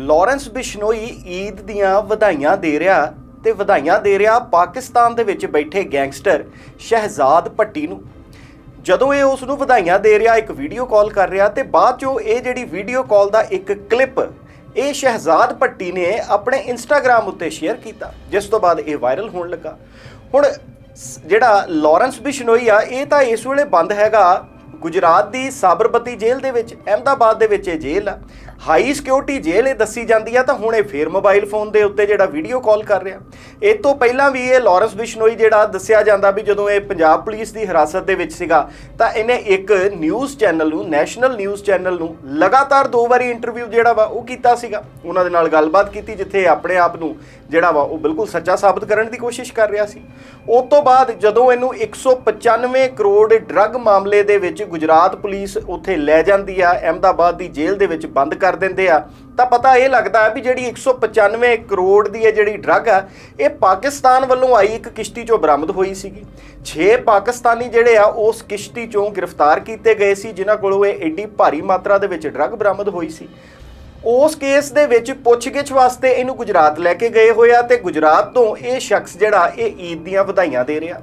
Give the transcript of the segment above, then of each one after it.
Lawrence Bishnoi Eid ਦੀਆਂ ਵਧਾਈਆਂ ਦੇ ਰਿਹਾ ਤੇ ਵਧਾਈਆਂ ਦੇ ਰਿਹਾ ਪਾਕਿਸਤਾਨ ਦੇ ਵਿੱਚ ਬੈਠੇ ਗੈਂਗਸਟਰ ਸ਼ਹਿਜ਼ਾਦ ਭੱਟੀ ਨੂੰ। ਜਦੋਂ ਇਹ ਉਸ ਨੂੰ ਵਧਾਈਆਂ ਦੇ ਰਿਹਾ ਇੱਕ ਵੀਡੀਓ ਕਾਲ ਕਰ ਰਿਹਾ ਤੇ ਬਾਅਦ ਚੋਂ ਇਹ ਜਿਹੜੀ ਵੀਡੀਓ ਕਾਲ ਦਾ ਇੱਕ ਕਲਿੱਪ ਇਹ ਸ਼ਹਿਜ਼ਾਦ ਭੱਟੀ ਨੇ ਆਪਣੇ ਇੰਸਟਾਗ੍ਰਾਮ ਉੱਤੇ ਸ਼ੇਅਰ ਕੀਤਾ, ਜਿਸ ਤੋਂ ਬਾਅਦ ਇਹ ਵਾਇਰਲ ਹੋਣ ਲੱਗਾ। ਹੁਣ ਜਿਹੜਾ ਲਾਰੈਂਸ ਬਿਸ਼ਨੋਈ ਆ ਇਹ ਤਾਂ ਇਸ ਵੇਲੇ ਬੰਦ ਹੈਗਾ गुजरात की साबरमती जेल दे विच, अहमदाबाद दे विच जेल आ, हाई सिक्योरिटी जेल ये दसी जाती है। तो हुण ये फिर मोबाइल फोन के उत्ते जिहड़ा वीडियो कॉल कर रहा। इस तो पहलां भी ये लारैंस बिश्नोई जिहड़ा दस्सिया जांदा भी जदों ये पंजाब पुलिस की हिरासत दे विच सीगा तां इहने एक न्यूज़ चैनल नूं, नैशनल न्यूज़ चैनल नूं लगातार 2 बारी इंटरव्यू जिहड़ा वा वो कीता सीगा, उन्हां दे नाल गलबात कीती जिथे अपने आप नूं जिहड़ा वा वो बिल्कुल सच्चा साबित करने की कोशिश कर रहा सी। उस तो बाद जदों इहनूं 195 करोड़ ड्रग मामले दे विच गुजरात पुलिस उत्थे लै जाती है, अहमदाबाद की जेल दे विच बंद कर देंदे आ, तां पता ये लगता है भी जिहड़ी 195 करोड़ की है जिहड़ी ड्रग है ये पाकिस्तान वालों आई एक किश्ती चों बरामद हुई सीगी। 6 पाकिस्तानी जिहड़े आ उस किश्ती चों गिरफ्तार किए गए सी जिन्हां कोलों एडी भारी मात्रा दे विच ड्रग बरामद हुई सी। उस केस दे विच पुछगिछ वास्ते इहनूं गुजरात लैके गए होए आ ते गुजरात तो ये शख्स जिहड़ा ये ईद दीआं ਵਧਾਈਆਂ दे रहा।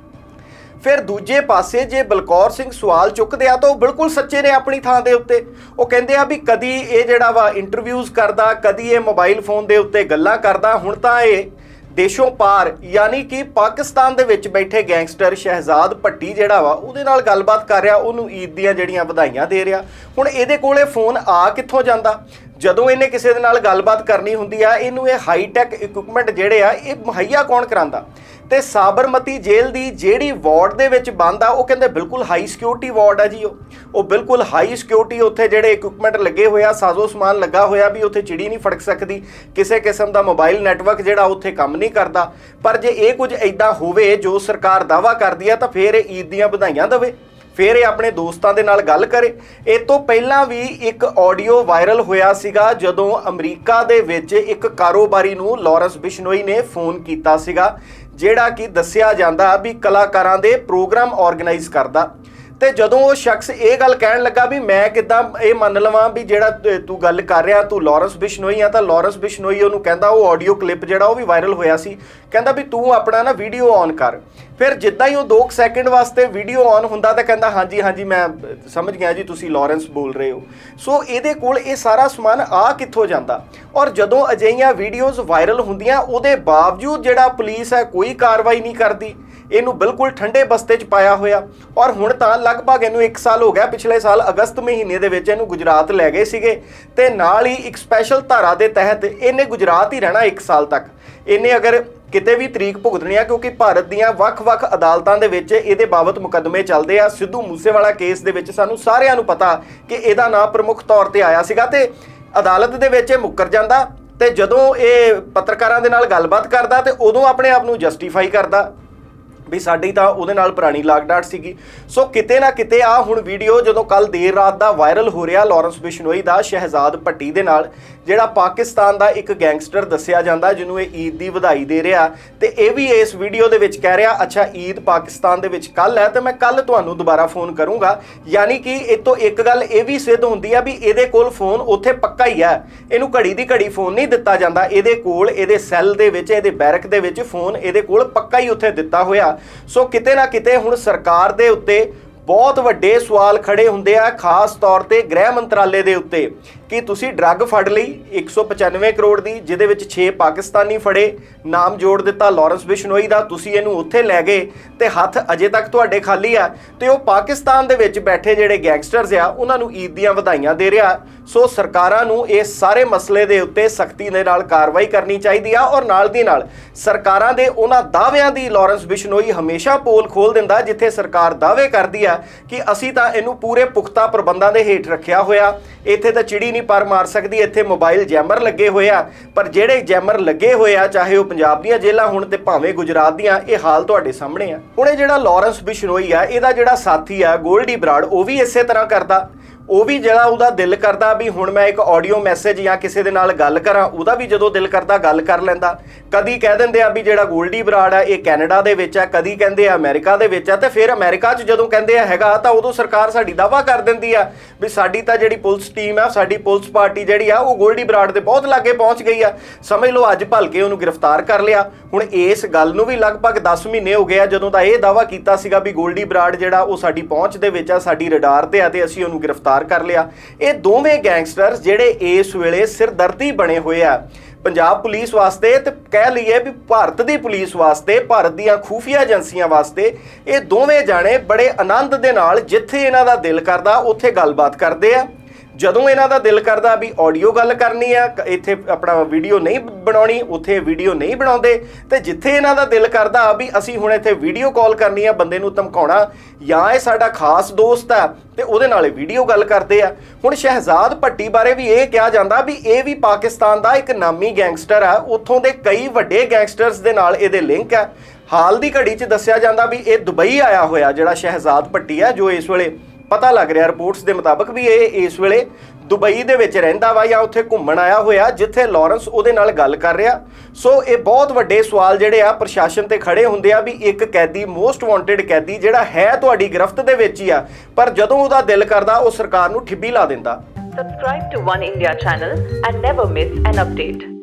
फिर दूजे पासे जे बलकौर सिंह सवाल चुकते आ तो बिल्कुल सच्चे ने अपनी थां दे उत्ते। वो कहते आ भी कदी ये जिहड़ा वा इंटरव्यूज़ करदा, कदी ये मोबाइल फोन दे उत्ते गल्लां करदा, हुण तां ये देशों पार यानी कि पाकिस्तान दे विच बैठे गैंगस्टर शहजाद भट्टी जिहड़ा वा उहदे नाल गलबात कर रहा, उहनूं ईद दीआं जिहड़ियां ਵਧਾਈਆਂ दे रहा। हुण इहदे कोले फोन आ कित्थों जांदा? ਜਦੋਂ ਇਹਨੇ ਕਿਸੇ ਦੇ ਨਾਲ ਗੱਲਬਾਤ ਕਰਨੀ ਹੁੰਦੀ ਆ ਇਹਨੂੰ ਇਹ ਹਾਈਟੈਕ ਇਕਵਿਪਮੈਂਟ ਜਿਹੜੇ ਆ ਇਹ ਮੁਹੱਈਆ ਕੌਣ ਕਰਾਂਦਾ? ਤੇ ਸਾਬਰਮਤੀ ਜੇਲ੍ਹ ਦੀ ਜਿਹੜੀ ਵਾਰਡ ਦੇ ਵਿੱਚ ਬੰਦ ਆ ਉਹ ਕਹਿੰਦੇ ਬਿਲਕੁਲ ਹਾਈ ਸਿਕਿਉਰਿਟੀ ਵਾਰਡ ਆ ਜੀ। ਉਹ ਬਿਲਕੁਲ ਹਾਈ ਸਿਕਿਉਰਿਟੀ ਉੱਥੇ ਜਿਹੜੇ ਇਕਵਿਪਮੈਂਟ ਲੱਗੇ ਹੋਏ ਆ, ਸਾਜ਼ੋ ਸਮਾਨ ਲੱਗਾ ਹੋਇਆ ਵੀ ਉੱਥੇ ਚਿੜੀ ਨਹੀਂ ਫੜਕ ਸਕਦੀ, ਕਿਸੇ ਕਿਸਮ ਦਾ ਮੋਬਾਈਲ ਨੈਟਵਰਕ ਜਿਹੜਾ ਉੱਥੇ ਕੰਮ ਨਹੀਂ ਕਰਦਾ। ਪਰ ਜੇ ਇਹ ਕੁਝ ਇਦਾਂ ਹੋਵੇ ਜੋ ਸਰਕਾਰ ਦਾਅਵਾ ਕਰਦੀ ਆ ਤਾਂ ਫਿਰ ਇਹ ਈਦ ਦੀਆਂ ਵਧਾਈਆਂ ਦੇਵੇ, फिर ये अपने दोस्तों के नाल गल करे। इस तो पहला भी एक ऑडियो वायरल होया सीगा जदों अमरीका दे विच एक कारोबारी नूं लारैंस बिश्नोई ने फोन कीता सीगा जिहड़ा कि दस्सिया जांदा भी कलाकारां दे प्रोग्राम ऑर्गेनाइज करदा। ਤੇ ਜਦੋਂ ਉਹ ਸ਼ਖਸ ਇਹ ਗੱਲ ਕਹਿਣ ਲੱਗਾ ਵੀ ਮੈਂ ਕਿੱਦਾਂ ਇਹ ਮੰਨ ਲਵਾਂ ਵੀ ਜਿਹੜਾ ਤੂੰ ਗੱਲ ਕਰ ਰਿਹਾ ਤੂੰ ਲਾਰੈਂਸ ਬਿਸ਼ਨੋਈ ਆ, ਤਾਂ ਲਾਰੈਂਸ ਬਿਸ਼ਨੋਈ ਉਹਨੂੰ ਕਹਿੰਦਾ ਉਹ ਆਡੀਓ ਕਲਿੱਪ ਜਿਹੜਾ ਉਹ ਵੀ ਵਾਇਰਲ ਹੋਇਆ ਸੀ, ਕਹਿੰਦਾ ਵੀ ਤੂੰ ਆਪਣਾ ਨਾ ਵੀਡੀਓ ਔਨ ਕਰ। ਫਿਰ ਜਿੱਦਾਂ ਹੀ ਉਹ 2 ਸੈਕਿੰਡ ਵਾਸਤੇ ਵੀਡੀਓ ਔਨ ਹੁੰਦਾ ਤਾਂ ਕਹਿੰਦਾ ਹਾਂਜੀ ਹਾਂਜੀ ਮੈਂ ਸਮਝ ਗਿਆ ਜੀ ਤੁਸੀਂ ਲਾਰੈਂਸ ਬੋਲ ਰਹੇ ਹੋ। ਸੋ ਇਹਦੇ ਕੋਲ ਇਹ ਸਾਰਾ ਸਮਾਨ ਆ ਕਿੱਥੋਂ ਜਾਂਦਾ? ਔਰ ਜਦੋਂ ਅਜਿਹੀਆਂ ਵੀਡੀਓਜ਼ ਵਾਇਰਲ ਹੁੰਦੀਆਂ ਉਹਦੇ ਬਾਵਜੂਦ ਜਿਹੜਾ ਪੁਲਿਸ ਹੈ ਕੋਈ ਕਾਰਵਾਈ ਨਹੀਂ ਕਰਦੀ, ਇਹਨੂੰ ਬਿਲਕੁਲ ਠੰਡੇ ਬਸਤੇ 'ਚ ਪਾਇਆ ਹੋਇਆ। ਔਰ ਹੁਣ ਤਾਂ ਲਗਭਗ ਇਹਨੂੰ 1 ਸਾਲ ਹੋ ਗਿਆ, ਪਿਛਲੇ ਸਾਲ ਅਗਸਤ ਮਹੀਨੇ ਦੇ ਵਿੱਚ ਇਹਨੂੰ ਗੁਜਰਾਤ ਲੈ ਗਏ ਸੀਗੇ ਤੇ ਨਾਲ ਹੀ ਇੱਕ ਸਪੈਸ਼ਲ ਧਾਰਾ ਦੇ ਤਹਿਤ ਇਹਨੇ ਗੁਜਰਾਤ ਹੀ ਰਹਿਣਾ 1 ਸਾਲ ਤੱਕ। ਇਹਨੇ ਅਗਰ ਕਿਤੇ ਵੀ ਤਰੀਕ ਭੁਗਤਣੀ ਆ ਕਿਉਂਕਿ ਭਾਰਤ ਦੀਆਂ ਵੱਖ-ਵੱਖ ਅਦਾਲਤਾਂ ਦੇ ਵਿੱਚ ਇਹਦੇ ਬਾਬਤ ਮੁਕੱਦਮੇ ਚੱਲਦੇ ਆ। ਸਿੱਧੂ ਮੂਸੇਵਾਲਾ ਕੇਸ ਦੇ ਵਿੱਚ ਸਾਨੂੰ ਸਾਰਿਆਂ ਨੂੰ ਪਤਾ ਕਿ ਇਹਦਾ ਨਾਂ ਪ੍ਰਮੁੱਖ ਤੌਰ ਤੇ ਆਇਆ ਸੀਗਾ ਤੇ ਅਦਾਲਤ ਦੇ ਵਿੱਚ ਇਹ ਮੁੱਕਰ ਜਾਂਦਾ ਤੇ ਜਦੋਂ ਇਹ ਪੱਤਰਕਾਰਾਂ ਦੇ ਨਾਲ ਗੱਲਬਾਤ ਕਰਦਾ ਤੇ ਉਦੋਂ ਆਪਣੇ ਆਪ ਨੂੰ ਜਸਟੀਫਾਈ ਕਰਦਾ ਵੀ ਸਾਡੀ ਤਾਂ ਉਹਦੇ ਨਾਲ ਪੁਰਾਣੀ ਲਾਗ ਡਾਟ ਸੀਗੀ। ਸੋ ਕਿਤੇ ਨਾ ਕਿਤੇ ਆ ਹੁਣ ਵੀਡੀਓ ਜਦੋਂ ਕੱਲ ਦੇਰ ਰਾਤ ਦਾ ਵਾਇਰਲ ਹੋ ਰਿਹਾ ਲਾਰੈਂਸ ਬਿਸ਼ਨੋਈ ਦਾ ਸ਼ਹਿਜ਼ਾਦ ਭੱਟੀ ਦੇ ਨਾਲ, ਜਿਹੜਾ ਪਾਕਿਸਤਾਨ ਦਾ ਇੱਕ ਗੈਂਗਸਟਰ ਦੱਸਿਆ ਜਾਂਦਾ ਜਿਹਨੂੰ ਇਹ ਈਦ ਦੀ ਵਧਾਈ ਦੇ ਰਿਹਾ ਤੇ ਇਹ ਵੀ ਇਸ ਵੀਡੀਓ ਦੇ ਵਿੱਚ ਕਹਿ ਰਿਹਾ ਅੱਛਾ ਈਦ ਪਾਕਿਸਤਾਨ ਦੇ ਵਿੱਚ ਕੱਲ ਹੈ ਤੇ ਮੈਂ ਕੱਲ ਤੁਹਾਨੂੰ ਦੁਬਾਰਾ ਫੋਨ ਕਰੂੰਗਾ। ਯਾਨੀ ਕਿ ਇਹ ਤੋਂ ਇੱਕ ਗੱਲ ਇਹ ਵੀ ਸਿੱਧ ਹੁੰਦੀ ਆ ਵੀ ਇਹਦੇ ਕੋਲ ਫੋਨ ਉੱਥੇ ਪੱਕਾ ਹੀ ਹੈ, ਇਹਨੂੰ ਘੜੀ ਦੀ ਘੜੀ ਫੋਨ ਨਹੀਂ ਦਿੱਤਾ ਜਾਂਦਾ। ਇਹਦੇ ਕੋਲ ਇਹਦੇ ਸੈੱਲ ਦੇ ਵਿੱਚ ਇਹਦੇ ਬੈਰਕ ਦੇ ਵਿੱਚ ਫੋਨ ਇਹਦੇ ਕੋਲ ਪੱਕਾ ਹੀ ਉੱਥੇ ਦਿੱਤਾ ਹੋਇਆ। ਸੋ ਕਿਤੇ ਨਾ ਕਿਤੇ ਹੁਣ ਸਰਕਾਰ ਦੇ ਉੱਤੇ ਬਹੁਤ ਵੱਡੇ ਸਵਾਲ ਖੜੇ ਹੁੰਦੇ ਆ, ਖਾਸ ਤੌਰ ਤੇ ਗ੍ਰਹਿ ਮੰਤਰਾਲੇ ਦੇ ਉੱਤੇ ਕਿ ਤੁਸੀਂ ਡਰੱਗ ਫੜ ਲਈ 195 ਕਰੋੜ ਦੀ, ਜਿਹਦੇ ਵਿੱਚ 6 ਪਾਕਿਸਤਾਨੀ ਫੜੇ, ਨਾਮ ਜੋੜ ਦਿੱਤਾ ਲਾਰੈਂਸ ਬਿਸ਼ਨੋਈ ਦਾ, ਤੁਸੀਂ ਇਹਨੂੰ ਉੱਥੇ ਲੈ ਗਏ ਤੇ ਹੱਥ ਅਜੇ ਤੱਕ ਤੁਹਾਡੇ ਖਾਲੀ ਆ ਤੇ ਉਹ ਪਾਕਿਸਤਾਨ ਦੇ ਵਿੱਚ ਬੈਠੇ ਜਿਹੜੇ ਗੈਂਗਸਟਰਸ ਆ ਉਹਨਾਂ ਨੂੰ ਈਦ ਦੀਆਂ ਵਧਾਈਆਂ ਦੇ ਰਿਹਾ। ਸੋ ਸਰਕਾਰਾਂ ਨੂੰ ਇਸ ਸਾਰੇ ਮਸਲੇ ਦੇ ਉੱਤੇ ਸਖਤੀ ਦੇ ਨਾਲ ਕਾਰਵਾਈ ਕਰਨੀ ਚਾਹੀਦੀ ਆ ਔਰ ਨਾਲ ਦੀ ਨਾਲ ਸਰਕਾਰਾਂ ਦੇ ਉਹਨਾਂ ਦਾਅਵਿਆਂ ਦੀ ਲਾਰੈਂਸ ਬਿਸ਼ਨੋਈ ਹਮੇਸ਼ਾ ਪੋਲ ਖੋਲ ਦਿੰਦਾ ਜਿੱਥੇ ਸਰਕਾਰ ਦਾਅਵੇ ਕਰਦੀ ਆ ਕਿ ਅਸੀਂ ਤਾਂ ਇਹਨੂੰ ਪੂਰੇ ਪੁਖਤਾ ਪ੍ਰਬੰਧਾਂ ਦੇ ਹੇਠ ਰੱਖਿਆ ਹੋਇਆ, ਇੱਥੇ ਤਾਂ ਚਿੜੀ ਨਹੀਂ ਪਰ ਮਾਰ ਸਕਦੀ, ਇੱਥੇ ਮੋਬਾਈਲ ਜੈਮਰ ਲੱਗੇ ਹੋਏ ਆ। ਪਰ ਜਿਹੜੇ ਜੈਮਰ ਲੱਗੇ ਹੋਏ ਆ ਚਾਹੇ ਉਹ ਪੰਜਾਬ ਦੀਆਂ ਜੇਲ੍ਹਾਂ ਹੋਣ ਤੇ ਭਾਵੇਂ ਗੁਜਰਾਤ ਦੀਆਂ, ਇਹ ਹਾਲ ਤੁਹਾਡੇ ਸਾਹਮਣੇ ਆ। ਹੁਣ ਇਹ ਜਿਹੜਾ ਲਾਰੈਂਸ ਬਿਸ਼ਨੋਈ ਆ ਇਹਦਾ ਜਿਹੜਾ ਸਾਥੀ ਆ ਗੋਲਡੀ ਬਰਾੜ ਉਹ ਵੀ ਇਸੇ ਤਰ੍ਹਾਂ ਕਰਦਾ। ਉਹ ਵੀ ਜਿਹੜਾ ਉਹਦਾ ਦਿਲ ਕਰਦਾ ਵੀ ਹੁਣ ਮੈਂ ਇੱਕ ਆਡੀਓ ਮੈਸੇਜ ਜਾਂ ਕਿਸੇ ਦੇ ਨਾਲ ਗੱਲ ਕਰਾਂ, ਉਹਦਾ ਵੀ ਜਦੋਂ ਦਿਲ ਕਰਦਾ ਗੱਲ ਕਰ ਲੈਂਦਾ। ਕਦੀ ਕਹਿ ਦਿੰਦੇ ਆ ਵੀ ਜਿਹੜਾ ਗੋਲਡੀ ਬਰਾੜ ਆ ਇਹ ਕੈਨੇਡਾ ਦੇ ਵਿੱਚ ਆ, ਕਦੀ ਕਹਿੰਦੇ ਆ ਅਮਰੀਕਾ ਦੇ ਵਿੱਚ ਆ, ਤੇ ਫਿਰ ਅਮਰੀਕਾ 'ਚ ਜਦੋਂ ਕਹਿੰਦੇ ਆ ਹੈਗਾ ਤਾਂ ਉਦੋਂ ਸਰਕਾਰ ਸਾਡੀ ਦਾਅਵਾ ਕਰ ਦਿੰਦੀ ਆ ਵੀ ਸਾਡੀ ਤਾਂ ਜਿਹੜੀ ਪੁਲਿਸ ਟੀਮ ਆ, ਸਾਡੀ ਪੁਲਿਸ ਪਾਰਟੀ ਜਿਹੜੀ ਆ ਉਹ ਗੋਲਡੀ ਬਰਾੜ ਦੇ ਬਹੁਤ ਲਾਗੇ ਪਹੁੰਚ ਗਈ ਆ। ਸਮਝ ਲਓ ਅੱਜ ਭਲਕੇ ਉਹਨੂੰ ਗ੍ਰਿਫਤਾਰ ਕਰ ਲਿਆ। ਹੁਣ ਇਸ ਗੱਲ ਨੂੰ ਵੀ ਲਗਭਗ 10 ਮਹੀਨੇ ਹੋ ਗਏ ਆ ਜਦੋਂ ਦਾ ਇਹ ਦਾਅਵਾ ਕੀਤਾ ਸੀਗਾ ਵੀ ਗੋਲਡੀ ਬਰਾੜ ਜਿਹੜਾ ਉਹ ਸਾਡੀ ਪਹੁੰਚ ਦੇ ਵਿੱਚ ਆ, ਸਾਡੀ ਰਡਾਰ ਤੇ ਆ ਤੇ ਅਸੀਂ ਉਹਨੂੰ ਗ੍ਰਿਫਤਾਰ ਕਰ ਲਿਆ। ਇਹ ਦੋਵੇਂ ਗੈਂਗਸਟਰਸ ਜਿਹੜੇ ਇਸ ਵੇਲੇ ਸਿਰਦਰਦੀ ਬਣੇ ਹੋਏ ਆ ਪੰਜਾਬ ਪੁਲਿਸ ਵਾਸਤੇ, ਤੇ ਕਹਿ ਲਈਏ ਵੀ ਭਾਰਤ ਦੀ ਪੁਲਿਸ ਵਾਸਤੇ, ਭਾਰਤ ਦੀਆਂ ਖੂਫੀਆ ਏਜੰਸੀਆਂ ਵਾਸਤੇ। ਇਹ ਦੋਵੇਂ ਜਾਣੇ ਬੜੇ ਆਨੰਦ ਦੇ ਨਾਲ ਜਿੱਥੇ ਇਹਨਾਂ ਦਾ ਦਿਲ ਕਰਦਾ ਉੱਥੇ ਗੱਲਬਾਤ ਕਰਦੇ ਆ। ਜਦੋਂ ਇਹਨਾਂ ਦਾ ਦਿਲ ਕਰਦਾ ਵੀ ਆਡੀਓ ਗੱਲ ਕਰਨੀ ਆ, ਇੱਥੇ ਆਪਣਾ ਵੀਡੀਓ ਨਹੀਂ ਬਣਾਉਣੀ, ਉੱਥੇ ਵੀਡੀਓ ਨਹੀਂ ਬਣਾਉਂਦੇ। ਤੇ ਜਿੱਥੇ ਇਹਨਾਂ ਦਾ ਦਿਲ ਕਰਦਾ ਵੀ ਅਸੀਂ ਹੁਣ ਇੱਥੇ ਵੀਡੀਓ ਕਾਲ ਕਰਨੀ ਆ, ਬੰਦੇ ਨੂੰ ਧਮਕਾਉਣਾ ਜਾਂ ਇਹ ਸਾਡਾ ਖਾਸ ਦੋਸਤ ਆ ਤੇ ਉਹਦੇ ਨਾਲ ਵੀਡੀਓ ਗੱਲ ਕਰਦੇ ਆ। ਹੁਣ ਸ਼ਹਿਜ਼ਾਦ ਭੱਟੀ ਬਾਰੇ ਵੀ ਇਹ ਕਿਹਾ ਜਾਂਦਾ ਵੀ ਇਹ ਵੀ ਪਾਕਿਸਤਾਨ ਦਾ ਇੱਕ ਨਾਮੀ ਗੈਂਗਸਟਰ ਆ, ਉੱਥੋਂ ਦੇ ਕਈ ਵੱਡੇ ਗੈਂਗਸਟਰਸ ਦੇ ਨਾਲ ਇਹਦੇ ਲਿੰਕ ਆ। ਹਾਲ ਦੀ ਘੜੀ 'ਚ ਦੱਸਿਆ ਜਾਂਦਾ ਵੀ ਇਹ ਦੁਬਈ ਆਇਆ ਹੋਇਆ ਜਿਹੜਾ ਸ਼ਹਿਜ਼ਾਦ ਭੱਟੀ ਆ, ਜੋ ਇਸ ਵੇਲੇ ਪਤਾ ਲੱਗ ਰਿਹਾ ਰਿਪੋਰਟਸ ਦੇ ਮੁਤਾਬਕ ਵੀ ਇਹ ਇਸ ਵੇਲੇ ਦੁਬਈ ਦੇ ਵਿੱਚ ਰਹਿੰਦਾ ਵਾ ਜਾਂ ਉੱਥੇ ਘੁੰਮਣ ਆਇਆ ਹੋਇਆ, ਜਿੱਥੇ ਲਾਰੈਂਸ ਉਹਦੇ ਨਾਲ ਗੱਲ ਕਰ ਰਿਹਾ। ਸੋ ਇਹ ਬਹੁਤ ਵੱਡੇ ਸਵਾਲ ਜਿਹੜੇ ਆ ਪ੍ਰਸ਼ਾਸਨ ਤੇ ਖੜੇ ਹੁੰਦੇ ਆ ਵੀ ਇੱਕ ਕੈਦੀ, ਮੋਸਟ ਵਾਂਟਡ ਕੈਦੀ ਜਿਹੜਾ ਹੈ ਤੁਹਾਡੀ ਗ੍ਰਿਫਤ ਦੇ ਵਿੱਚ ਹੀ ਆ, ਪਰ ਜਦੋਂ ਉਹਦਾ ਦਿਲ ਕਰਦਾ ਉਹ ਸਰਕਾਰ ਨੂੰ ਠਿੱਬੀ ਲਾ ਦਿੰਦਾ। Subscribe to One India channel and never miss an update.